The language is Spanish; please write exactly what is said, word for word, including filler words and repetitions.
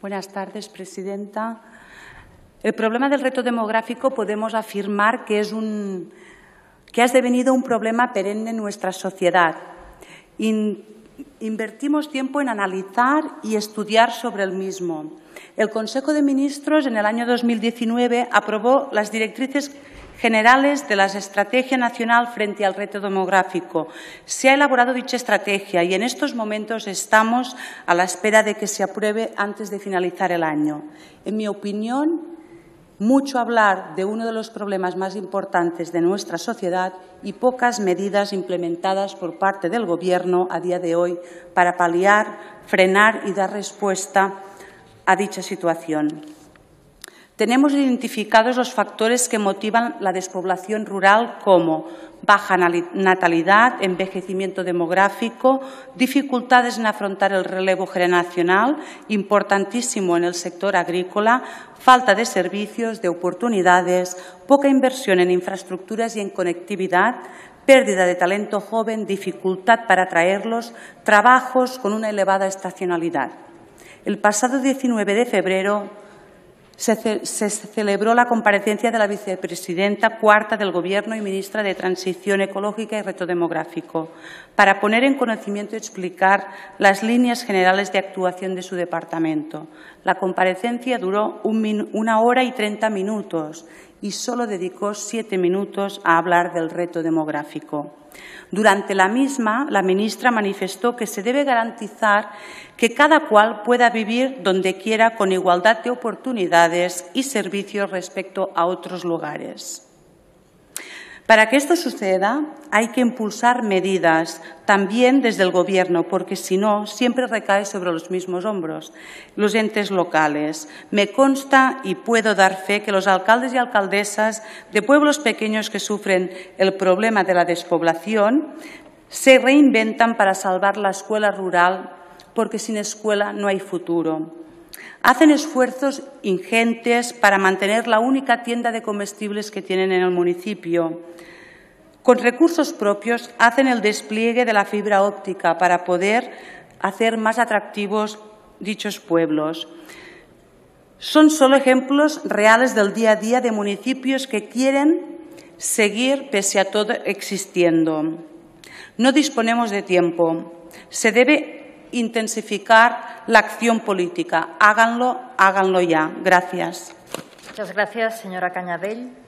Buenas tardes, presidenta. El problema del reto demográfico podemos afirmar que, es un, que ha devenido un problema perenne en nuestra sociedad. In, invertimos tiempo en analizar y estudiar sobre el mismo. El Consejo de Ministros en el año dos mil diecinueve aprobó las directrices generales de la Estrategia Nacional frente al reto demográfico. Se ha elaborado dicha estrategia y en estos momentos estamos a la espera de que se apruebe antes de finalizar el año. En mi opinión, mucho hablar de uno de los problemas más importantes de nuestra sociedad y pocas medidas implementadas por parte del Gobierno a día de hoy para paliar, frenar y dar respuesta a dicha situación. Tenemos identificados los factores que motivan la despoblación rural como baja natalidad, envejecimiento demográfico, dificultades en afrontar el relevo generacional, importantísimo en el sector agrícola, falta de servicios, de oportunidades, poca inversión en infraestructuras y en conectividad, pérdida de talento joven, dificultad para atraerlos, trabajos con una elevada estacionalidad. El pasado diecinueve de febrero Se, ce se celebró la comparecencia de la vicepresidenta cuarta del Gobierno y ministra de Transición Ecológica y Reto Demográfico para poner en conocimiento y explicar las líneas generales de actuación de su departamento. La comparecencia duró un una hora y treinta minutos y solo dedicó siete minutos a hablar del reto demográfico. Durante la misma, la ministra manifestó que se debe garantizar que cada cual pueda vivir donde quiera con igualdad de oportunidades y servicios respecto a otros lugares. Para que esto suceda, hay que impulsar medidas también desde el Gobierno, porque si no, siempre recae sobre los mismos hombros, los entes locales. Me consta y puedo dar fe que los alcaldes y alcaldesas de pueblos pequeños que sufren el problema de la despoblación se reinventan para salvar la escuela rural, porque sin escuela no hay futuro. Hacen esfuerzos ingentes para mantener la única tienda de comestibles que tienen en el municipio. Con recursos propios hacen el despliegue de la fibra óptica para poder hacer más atractivos dichos pueblos. Son solo ejemplos reales del día a día de municipios que quieren seguir, pese a todo, existiendo. No disponemos de tiempo. Se debe intensificar la acción política. Háganlo, háganlo ya. Gracias. Muchas gracias, señora Cañadell.